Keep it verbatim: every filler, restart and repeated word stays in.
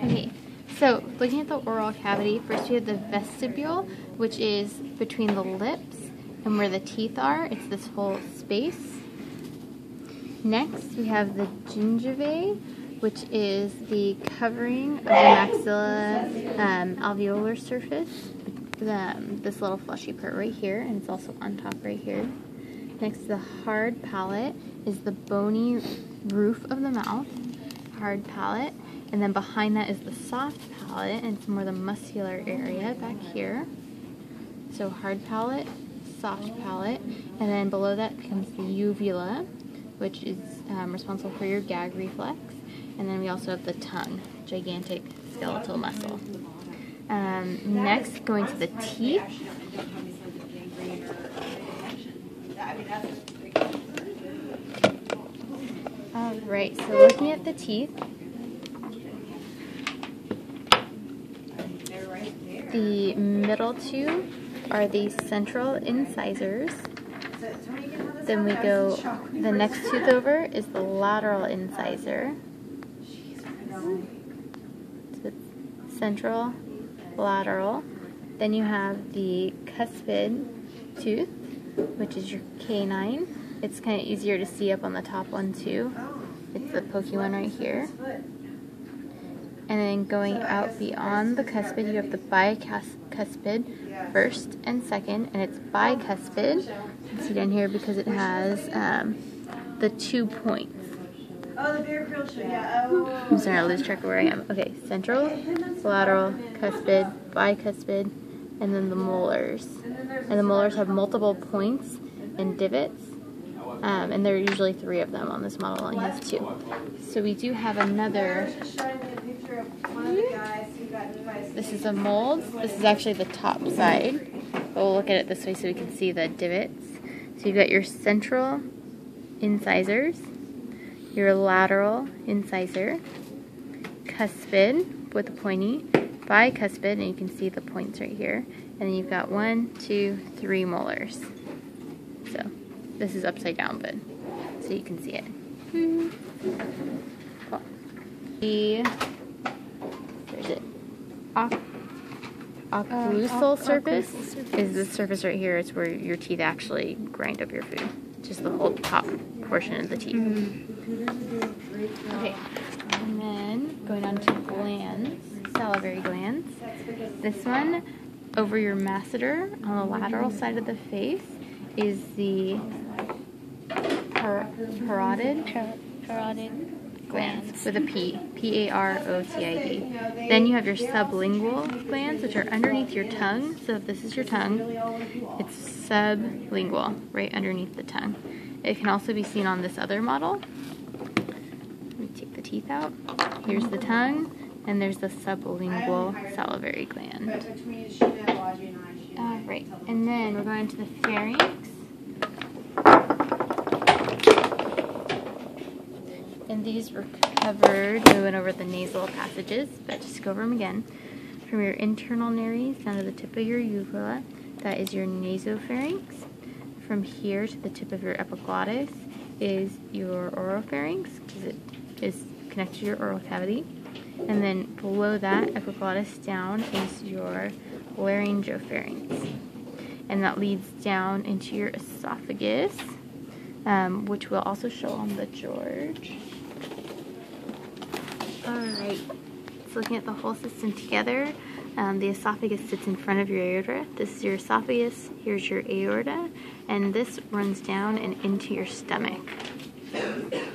Okay, so looking at the oral cavity, first we have the vestibule, which is between the lips and where the teeth are. It's this whole space. Next, we have the gingivae, which is the covering of the maxilla um, alveolar surface. The, um, this little fleshy part right here, and it's also on top right here. Next, the hard palate is the bony roof of the mouth, hard palate. And then behind that is the soft palate, and it's more the muscular area back here. So hard palate, soft palate, and then below that becomes the uvula, which is um, responsible for your gag reflex. And then we also have the tongue, gigantic skeletal muscle. Um, next, going to the teeth. Alright, so looking at the teeth, the middle two are the central incisors. Then we go, the next tooth over is the lateral incisor. So it's central, lateral. Then you have the cuspid tooth, which is your canine. It's kind of easier to see up on the top one too. It's the pokey one right here. And then going out beyond the cuspid, you have the bicuspid first and second, and it's bicuspid. You can see down here because it has um, the two points. Oh, the bear grill show, yeah. Oh. I'm starting to lose track of where I am. Okay, central, lateral, cuspid, bicuspid, and then the molars. And the molars have multiple points and divots. Um, and there are usually three of them on this model, only has two. So we do have another. This is a mold. This is actually the top side. But we'll look at it this way so we can see the divots. So you've got your central incisors, your lateral incisor, cuspid with a pointy, bicuspid, and you can see the points right here. And then you've got one, two, three molars. So this is upside down, but so you can see it. Hmm. Cool. The there's it. Oc occlusal uh, surface occlusal is this surface right here. It's where your teeth actually grind up your food. Just the whole top portion of the teeth. Mm-hmm. Okay, and then going on to glands, salivary glands. This one over your masseter on the lateral side of the face is the par parotid, parotid glands with a P, P A R O T I D. Then you have your sublingual glands, which are underneath your tongue. So if this is your tongue, it's sublingual, right underneath the tongue. It can also be seen on this other model. Let me take the teeth out. Here's the tongue, and there's the sublingual salivary gland. All right, and then we're going to the pharynx. And these were covered, we went over the nasal passages, but just go over them again. From your internal nares down to the tip of your uvula, that is your nasopharynx. From here to the tip of your epiglottis is your oropharynx, because it is connected to your oral cavity. And then below that, epiglottis down, is your laryngopharynx. And that leads down into your esophagus, um, which we'll also show on the George. Alright, so looking at the whole system together, um, the esophagus sits in front of your aorta. This is your esophagus, here's your aorta, and this runs down and into your stomach.